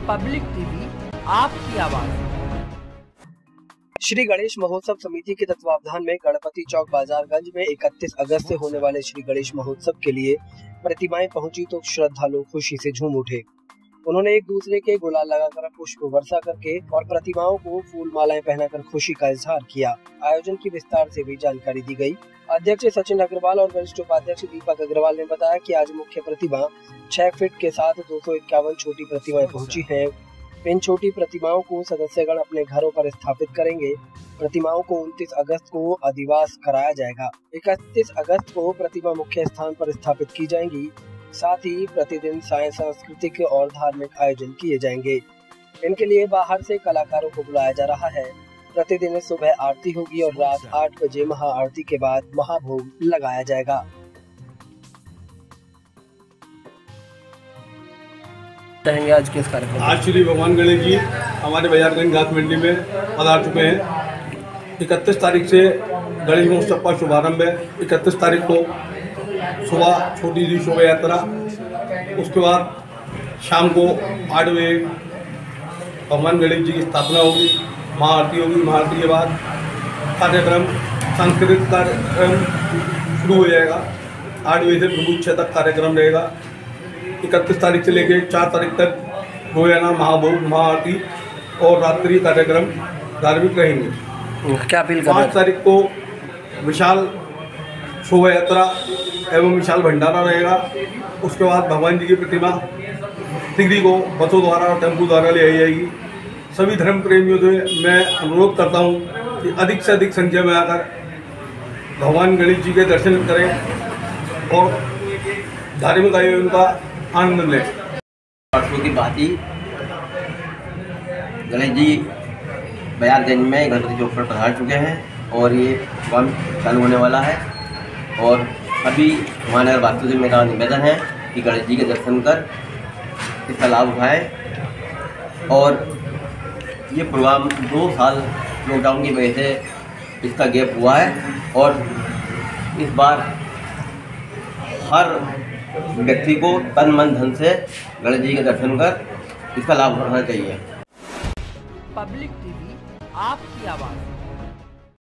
Public TV, आपकी आवाज। श्री गणेश महोत्सव समिति के तत्वावधान में गणपति चौक बाजारगंज में 31 अगस्त से होने वाले श्री गणेश महोत्सव के लिए प्रतिमाएं पहुंची तो श्रद्धालु खुशी से झूम उठे। उन्होंने एक दूसरे के गुलाल लगाकर पुष्प वर्षा करके और प्रतिमाओं को फूल मालाएं पहनाकर खुशी का इजहार किया। आयोजन की विस्तार से भी जानकारी दी गई। अध्यक्ष सचिन अग्रवाल और वरिष्ठ उपाध्यक्ष दीपक अग्रवाल ने बताया कि आज मुख्य प्रतिमा 6 फीट के साथ 251 छोटी प्रतिमाएं पहुंची हैं। इन छोटी प्रतिमाओं को सदस्यगण अपने घरों पर स्थापित करेंगे। प्रतिमाओं को 29 अगस्त को अधिवास कराया जाएगा। 31 अगस्त को प्रतिमा मुख्य स्थान पर स्थापित की जाएंगी। साथ ही प्रतिदिन सांस्कृतिक और धार्मिक आयोजन किए जाएंगे। इनके लिए बाहर से कलाकारों को बुलाया जा रहा है। प्रतिदिन सुबह आरती होगी और रात 8 बजे महाआरती के बाद महाभोग लगाया जाएगा। आज किस कार्यक्रम? आज श्री भगवान गणेश जी हमारे बाजारगंज घास मंडी में पधार चुके हैं। 31 तारीख से गणेश महोत्सव का शुभारंभ है। 31 तारीख को सुबह छोटी सी शोभा यात्रा, उसके बाद शाम को 8 बजे भगवान गणेश जी की स्थापना होगी, महाआरती होगी। महाआरती के बाद कार्यक्रम, सांस्कृतिक कार्यक्रम शुरू हो जाएगा। 8 बजे से प्रभु 6 तक कार्यक्रम रहेगा। 31 तारीख से लेकर 4 तारीख तक रोजाना महाभोग, महाआरती और रात्रि कार्यक्रम धार्मिक रहेंगे। क्या अपील? 5 तारीख को विशाल शोभा यात्रा एवं विशाल भंडारा रहेगा। उसके बाद भगवान जी की प्रतिमा तिगरी को बसों द्वारा और टेम्पो द्वारा ले आई जाएगी। सभी धर्म प्रेमियों से मैं अनुरोध करता हूँ कि अधिक से अधिक संख्या में आकर भगवान गणेश जी के दर्शन करें और धार्मिक आयोजन का आनंद लें। वर्षों की बात ही गणेश जी बाजारगंज में गणपति चौक पर पधार चुके हैं और ये काम चालू होने वाला है। और सभी महानगर वासियों से मेरा निवेदन है कि गणेश जी के दर्शन कर इसका लाभ उठाएं। और ये प्रोग्राम 2 साल लॉकडाउन की वजह से इसका गैप हुआ है और इस बार हर व्यक्ति को तन मन धन से गणेश जी के दर्शन कर इसका लाभ उठाना चाहिए। पब्लिक टीवी, आपकी आवाज।